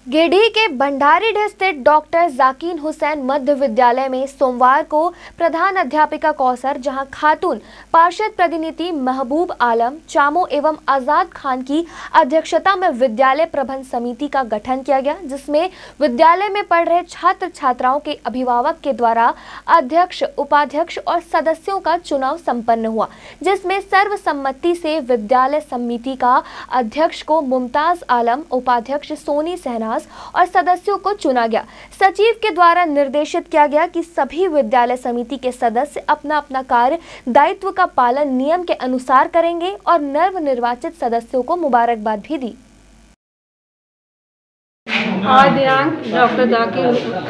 गिरिडीह के भंडारीडीह स्थित डॉक्टर जाकिर हुसैन मध्य विद्यालय में सोमवार को प्रधान अध्यापिका कौसर जहां खातून पार्षद प्रतिनिधि महबूब आलम चामो एवं आजाद खान की अध्यक्षता में विद्यालय प्रबंध समिति का गठन किया गया, जिसमें विद्यालय में पढ़ रहे छात्र छात्राओं के अभिभावक के द्वारा अध्यक्ष, उपाध्यक्ष और सदस्यों का चुनाव संपन्न हुआ, जिसमें सर्वसम्मति से विद्यालय समिति का अध्यक्ष को मुमताज आलम, उपाध्यक्ष सोनी सहनाज और सदस्यों को चुना गया। सचिव के द्वारा निर्देशित किया गया कि सभी विद्यालय समिति के सदस्य अपना अपना कार्य दायित्व का पालन नियम के अनुसार करेंगे और नव निर्वाचित सदस्यों को मुबारकबाद भी दी। आज दिनांक डॉक्टर जाकिर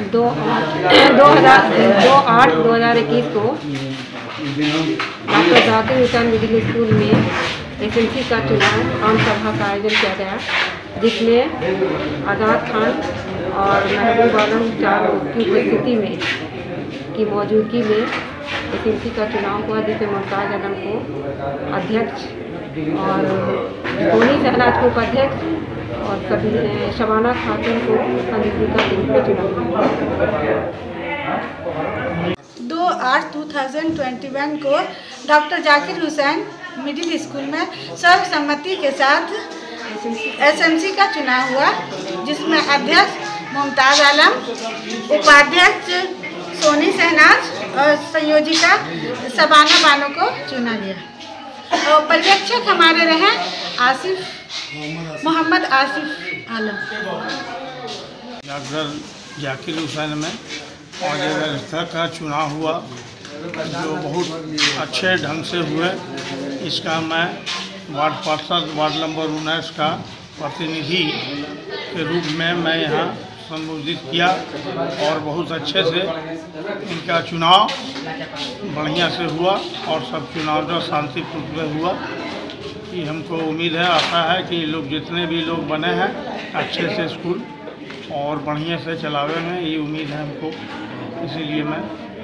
2/8/2021 को doctor Zakir Hussain middle school में एसएमसी का चुनाव आम सभा का आयोजन किया गया, जिसमें आज़ाद खान और महबूब आलम चारों की उपस्थिति में की मौजूदगी में एसएमसी का चुनाव हुआ, जिसमें मुमताज आलम को अध्यक्ष और सोनी सहनाज को उपाध्यक्ष और शबाना खातून को संयोजिका के रूप में चुना। 2/8/2021 को doctor Zakir Hussain middle school में सर्वसम्मति के साथ एसएमसी का चुनाव हुआ, जिसमें अध्यक्ष मुमताज आलम, उपाध्यक्ष सोनी सहनाज और संयोजिका शबाना बानो को चुना गया और पर्यवेक्षक हमारे रहे मोहम्मद आसिफ आलम। डॉक्टर जाकिर हुसैन में और व्यवस्था का चुनाव हुआ, जो बहुत अच्छे ढंग से हुए। इसका मैं वार्ड पार्षद वार्ड नंबर 19 का प्रतिनिधि के रूप में मैं यहाँ संबोधित किया और बहुत अच्छे से इनका चुनाव बढ़िया से हुआ और सब चुनाव जो शांतिपूर्ण में हुआ। कि हमको उम्मीद है, आशा है कि लोग जितने भी लोग बने हैं अच्छे से स्कूल और बढ़िया से चलावे में, ये उम्मीद है हमको। इसीलिए मैं